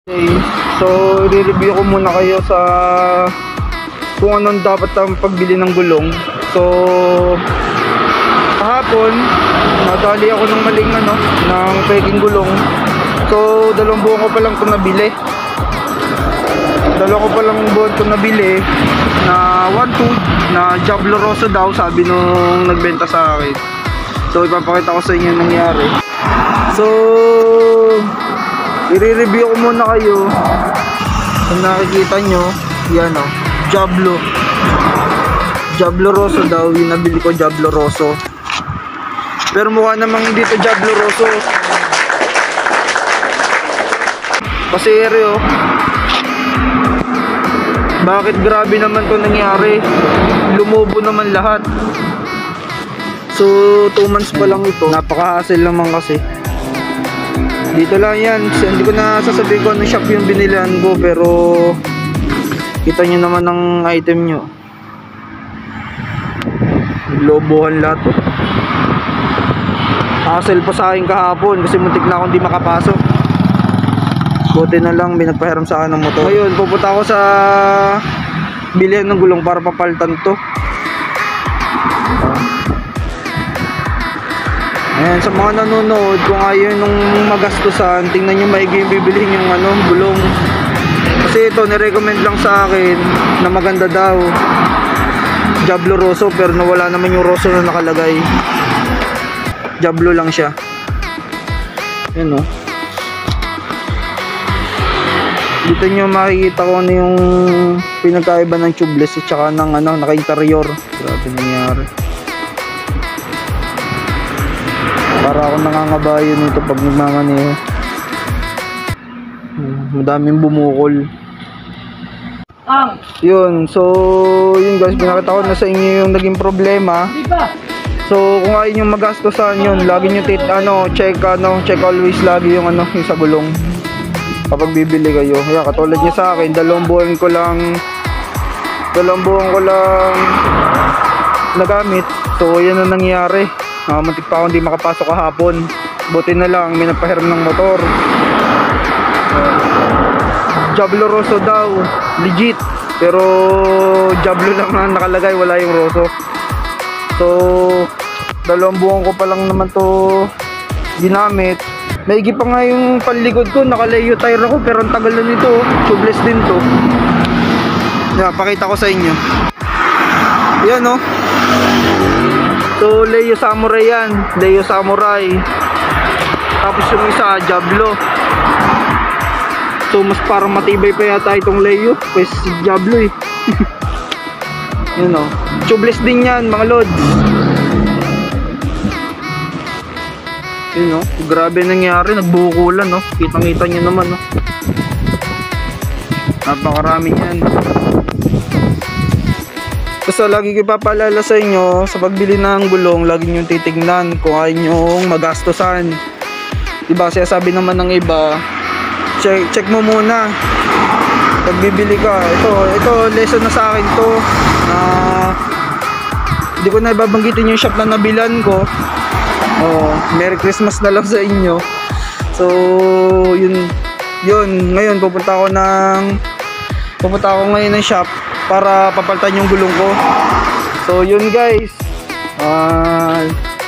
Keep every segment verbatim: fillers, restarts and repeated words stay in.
Okay, so i-review ko muna kayo sa kung anong dapat ang pagbili ng gulong. So kahapon nadali ako ng maling ano, ng peking gulong. So dalawang buwan ko pa lang ito nabili. Dalawa ko pa lang buwan ito nabili na one two na Diablo Rosso daw, sabi nung nagbenta sa akin. So ipapakita ko sa inyo yung nangyari. So i-review ko muna kayo. Kung nakikita nyo, yan o, Diablo Diablo Rosso daw, yung nabili ko, Diablo Rosso. Pero mukha namang hindi ito Diablo Rosso. Kasi ere o, bakit grabe naman ito nangyari? Lumubo naman lahat. So two months pa lang ito. Napaka-hassle naman kasi. Dito lang yan. Hindi ko na sasabihin ko anong shop yung binilihan ko, pero kita nyo naman ang item nyo. Lobohan lahat oh. Hassle pa sa akin kahapon kasi muntik na akong di makapasok. Buti na lang may nagpahiram sa akin ng motor. Ngayon pupunta ako sa bilihan ng gulong para papalitan to. Ayan, sa mga nanonood, kung ayaw nung magastusan, tingnan nyo maigi yung bibilihin yung ano, gulong. Kasi ito, nirecommend lang sa akin na maganda daw, Diablo Rosso, pero nawala naman yung Rosso na nakalagay. Diablo lang siya. Ayan o. Dito nyo makikita ko ano yung pinagkaiba ng tubeless at saka ng ano, naka-interior. Grabe nangyari. Para ako nangangabayo nito pag nagmamaneho. Madaming bumukol. Ang yun, so yun guys, pinakita ko na sa inyo yung naging problema. So kung ayaw nyo magastosan yun, lagi nyo tit, ano, check, ano, check always lagi yung ano, yung sa gulong kapag bibili kayo. Kaya katulad niya sa akin, dalawang buwan ko lang dalawang buwan ko lang nagamit. So yan ang nangyari. Uh, muntik pa akong di makapasok kahapon. Buti na lang may nagpahiram ng motor. uh, Diablo Rosso daw, legit, pero Diablo lang na nakalagay, wala yung Rosso. So dalawang buwan ko pa lang naman to ginamit. Maigi pa nga yung panlikod ko, naka-layo tire ako, pero ang tagal na nito. Tubeless din to. Yeah, pakita ko sa inyo. Yan o. So Leo Samurai yan, Leo Samurai. Tapos yung isa Diablo. So mas parang matibay pa yata itong Leo kasi si Diablo eh. Yun o, tubeless din yan mga lods. Yun o, grabe nangyari, nagbukulan no. Kitang kita nyo naman no. Napakarami yan. Basta lagi ko ipapaalala sa inyo, sa pagbili ng gulong, lagi nyo titignan kung ayaw nyo magastosan. Diba, siya sabi naman ng iba, check, check mo muna pag bibili ka. Ito, ito lesson na sa akin to, na hindi ko na ibabanggitin yung shop na nabilan ko. Oh, Merry Christmas na lang sa inyo. So yun, yun, ngayon pupunta ako ng pupunta ako ngayon ng shop para papalitan yung gulong ko. So yun guys, uh,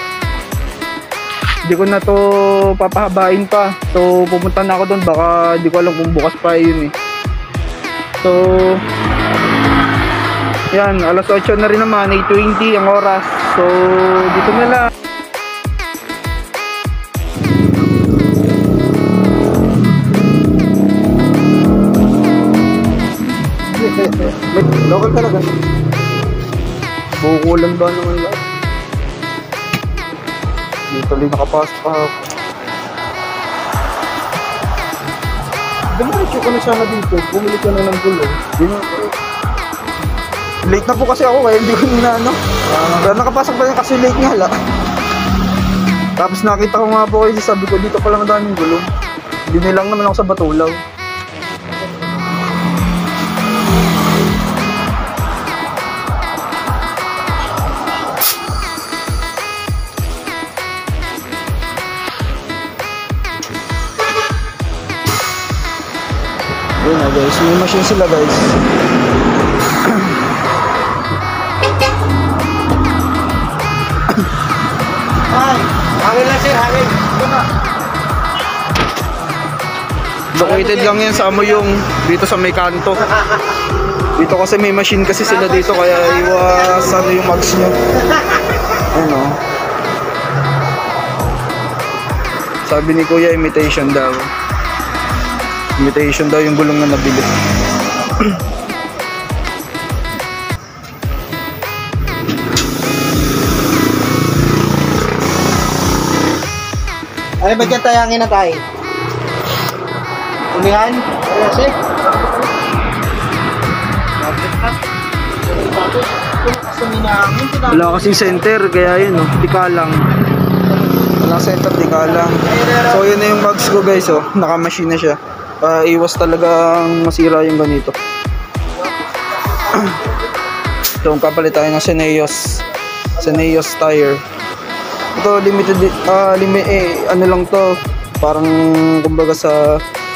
di ko na to papahabain pa. So pupunta na ako doon, baka di ko alam kung bukas pa yun eh. So yan, alas otso na rin naman, eight twenty ang oras. So dito na lang. Local talaga. Bukulan ba naman lahat? Dito lang nakapasok pa ako. Diretso ko na sana dito. Bumili ka na ng gulong. Late na po kasi ako kaya hindi ko na ano. Pero nakapasok pa rin kasi late nga lang. Tapos nakita ko nga po kasi sabi ko dito pa lang daming gulong. Binilang naman ako sa Batulaw. Yun na guys, may machine sila guys. Ay, hangin lang sir, hangin. Located lang yan sa Amoyong, dito sa may kanto. Dito kasi may machine kasi sila dito, kaya iwas ano yung mags nyo. Ano? Sabi ni Kuya, imitation daw. Imitation daw yung gulong na nabili. Ay, ba't yan tayangin na tayo? Ulihan? Kasi? Wala kasing center, kaya yun, oh, tika lang. Wala center, tika lang. So yun na yung mags ko guys, oh. Naka-machine na siya. Uh, iwas talagang masira yung ganito. So kapalit tayo ng Seneos Seneos tire. Ito limited uh, limit eh, ano lang to, parang kumbaga sa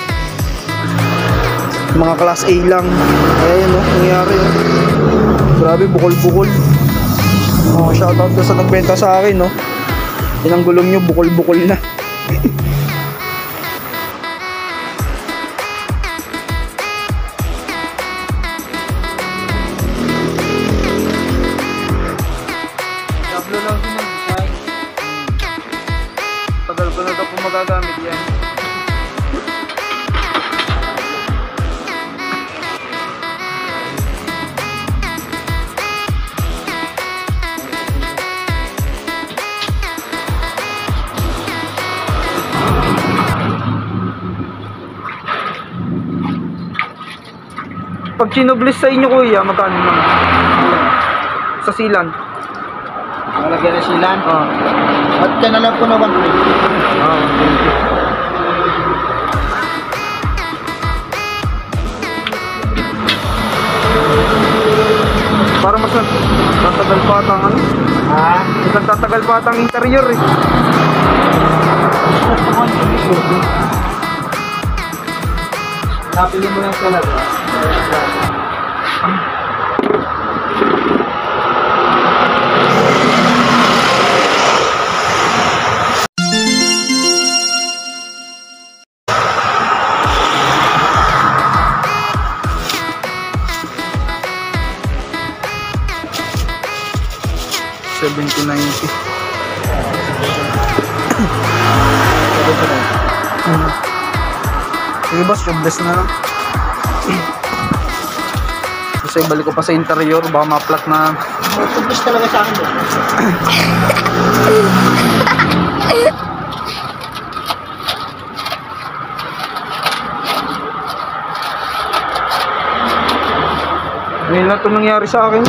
mga class A lang. Kaya yun, oh, nangyari, oh. Grabe, bukol-bukol. Oh, shoutout ko sa nagbenta sa akin, no. Yan ang gulong nyo, bukol-bukol na. Dablo lang din ang design. Tagal ko na daw kung magagamit yan. Pag sinublis sa inyo kuya, magkano naman? Sa silan? Malagyan na silan. Oo. At ka na lang po na one plate. Ah, thank you. Para mas tatagal pa atang ano? Ha? Mas tatagal pa atang interior eh. Napili mo lang talaga. seventy ninety. Sige boss, tubeless na lang. Kasi balik ko pa sa interior, baka ma-flat na. Tubis talaga sa akin. Ngayon na ito nangyari sa akin.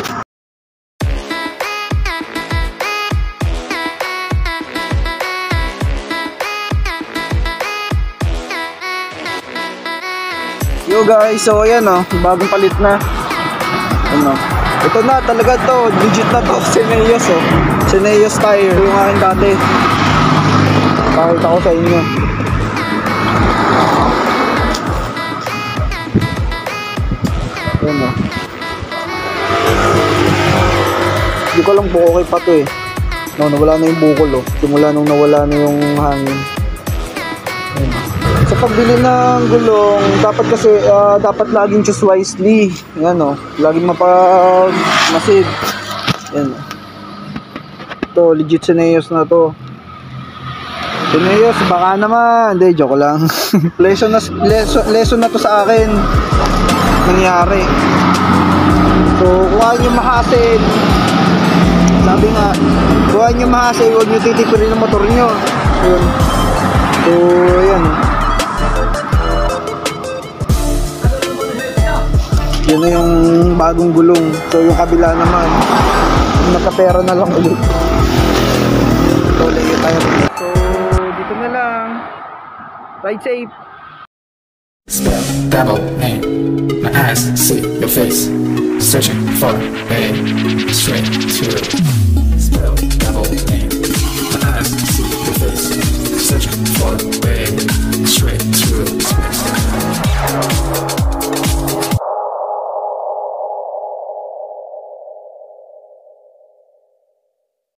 Yo guys, so ayan oh, bagong palit na. Ano? Ito na talaga to, legit na to, Seneos oh. Seneos tire, yung aking dati. Pakita ko sa inyo. Ayan oh. Hindi ko lang po okay pa to eh. No, nawala na yung bukol oh. Simula nung nawala na yung hangin. Ayan oh. Sa pagbili ng gulong, dapat kasi uh, dapat laging choose wisely. Yan o, laging mapag-masid. Yan o. Ito, legit Seneos na to. Seneos, baka naman. Hindi, joke lang. lesson, na, lesson, lesson na to sa akin. Nangyari. So, kung ayaw nyo mahasil, sabi nga, kung ayaw nyo mahasil, huwag nyo titipirin ng motor nyo. Yun. So, yan. Yun na yung bagong gulong. So yung kabila naman, nakapera na lang ulit. So layo tayo. So dito na lang. Ride safe. Spell double aim. My eyes see your face. Searching for a straight to. Spell double aim. My eyes see your face. Searching for